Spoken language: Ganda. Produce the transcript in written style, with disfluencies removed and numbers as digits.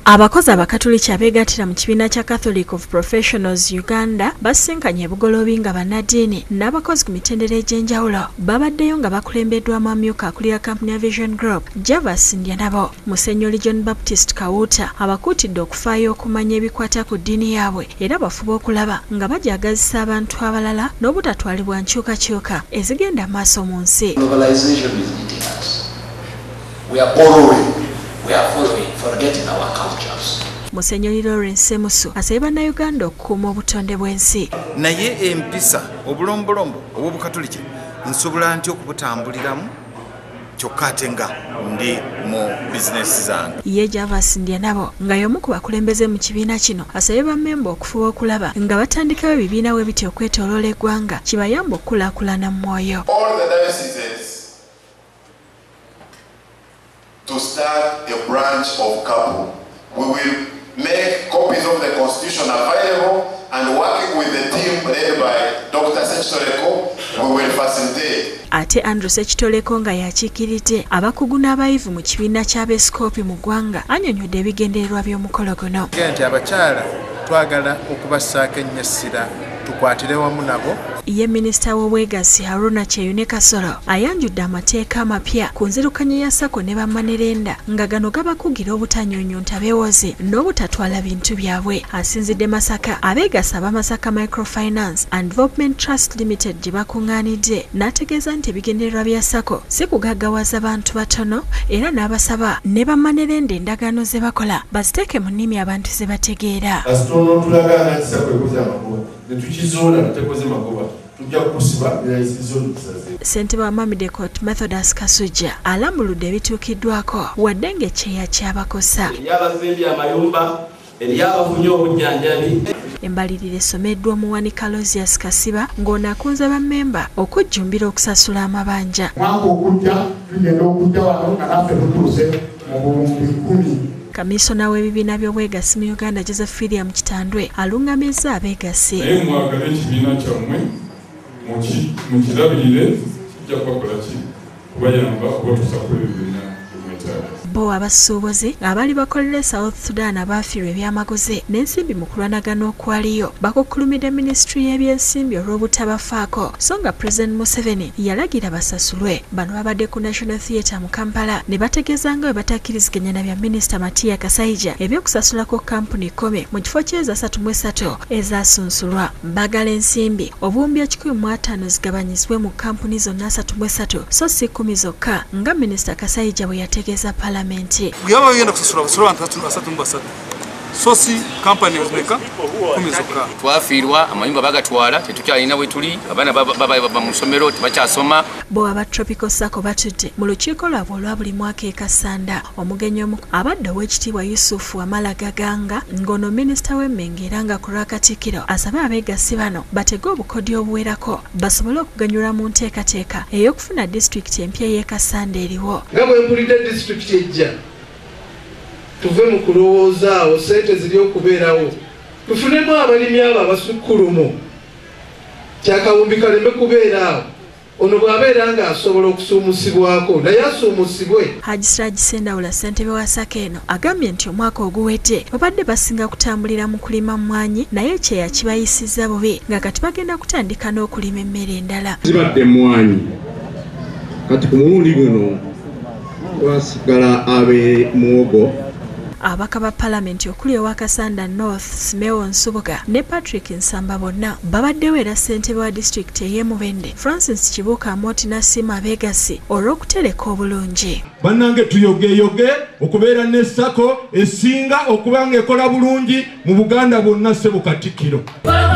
Abakozi abakatoliki abeegattira mu kibiina kya Catholic of Professionals Uganda basinkanye bugolobi nga bannaddiini n'abakozi ku mitendera egy'enjawulo babaddeyo nga bakulembeddwamu amyuka akulira kampuni ya Vision Group Javas Ndyanabo. Musenyoli John Baptist Kawuta abakuutidde okufaayo okumanya ebikwata ku ddiini yaabwe era bafuba okulaba nga bajagazisa abantu abalala n'obutatwalibwa nkyukakyuka ezigenda maaso mu nsi. We are following, forgetting our cultures. Musenyoli Lawrence Semusu asabye bannayuganda okukuuma obutonde bw'ensi. Naye empisa obulombolombo obw'obukatoliki nsobola ntya okubutambuliramu kyokka ate nga ndi mu bizinesi zange. Ye Javas Ndyanabo nga y'omu ku bakulembeze mu kibiina kino asabye bammemba okufuba okulaba nga batandikawo ebibiina we bityo okwetooloola eggwanga kibayamba okukulaakulana mu mwoyo. To start a branch of CAPU. We will make copies of the Constitution available and working with the team led by Dr. Sekitoleko, we will facilitate. Ate Andrew Sekitoleko nga yakiikiridde abakugu n'abayivu mu kibiina ky'abeesikoopi mu ggwanga annyonnyodde ebigendererwa by'omukolo guno. Nti abakyala twagala okubassaako ennyessira tukwatire wamu nabo. Ye minisita w'obwegassi Haruna Kyeyune Kasolo ayanjudde amateeka amapya ku nzirukanya ya SACCO ne bammanerenda nga gano gabakugira obutanyonyonta beewoze n'obutatwala bintu byabwe. Asinzidde Masaka abeegasa ab'Masaka Microfinance and Development Trust Limited gye bakuŋŋaanidde n'ategeeza nti ebigendererwa bya SACCO si kugaggawaza bantu batono era n'abasaba ne bammanerenda endagaano ze bakola baziteeke mu nnimi abantu ze bategeera. Ssentebe wa Mamide Court Methodist Kasujja alambuludde ebituukiddwako wadde ng'ekyeya ky'abakosa. Embalirira esomeddwa omuwanika Lozias Kasiba ng'ono akunze bammemba okujjumbira okusasula amabanja. Kamisona w'ebibiina by'obwegassi mu Uganda Joseph William Kitandwe alungamizza abeegassi. Naye mwagala ekibiina kyammwe mukirabirire kijja kubakola ki kubayamba okubatusako ebibiina by'omwetaaga. Bo abasuubuzi abali bakolera South Sudan abaafiirwa ebyamaguzi n'ensimbi mu kulwanagana okwaliyo bakukkulumidde minisitule y'ebyensimbi olw'obutabafaako so nga President Museveni yalagira basasulwe. Bano babadde ku National Theatre mu Kampala ne bategeeza nga bwe batakkiriziganya na bya Minisita Matiya Kasaija ebyokusasula ku kampuni 10 mu kifo ky'eza 33 ezaasunsulwa. Mbagala ensimbi obuwumbi 150 zigabanyizibwe mu kampuni zonna 33 so si 10 zokka nga Minisita Kasaija bwe yategeeza Parliament. Bwaba bagenda kusasula basula abantu 3 sosi kampani ezimeka 10 zokka. Twafiirwa amayumba bagatwala tetukyalina bwe tuli abaana baba mu ssomero tebakyasoma. Bo aba Tropical SACCO batudde mu lukiiko lwabwe olwa buli mwaka e Kasanda. Omugenyi omu abadde ow'ekitiibwa Yusufu Amala Gaganga ng'ono minisita w'emmenge era nga ku lwakatikkiro asaba abeegassi bano batege obukodyo obuwerako basobole okuganyulwa mu nteekateeka ey'okufuna disitulikiti empya y'e Kasanda eriwo. Nga bwe mpulidde disitulikiti ejja tuve mu kulowooza awo ssente ziri okubeerawo tufunemu abalimi abo abasukkulumu kyakawumbi kaleme kubeera awo ono bw'abeera ng'asobola okusuumusibwako naye asuumusibwe. Haji Siraj Sendawula ssentebe wa SACCO eno agambye nti omwaka oguwedde babadde basinga kutambulira mu kulima mmwanyi naye ekyeya kibayisizza bubi nga kati bagenda kutandika n'okulima emmere endala. Zibadde mmwanyi kati ku mulundi guno twasigala abe muwogo. Abaka ba Parliament okuli owa Kasanda North Simeon Nsubuga ne Patrick Nsamba bonna babaddewo era ssentebe wa district ey'Emubende Francis Kibuuka Amoti n'asiima abeegassi olw'okutereka obulungi. Bannange tuyogeyoge okubeera ne SACCO esinga okuba ng'ekola bulungi mu Buganda bwonna ssebo Katikkiro.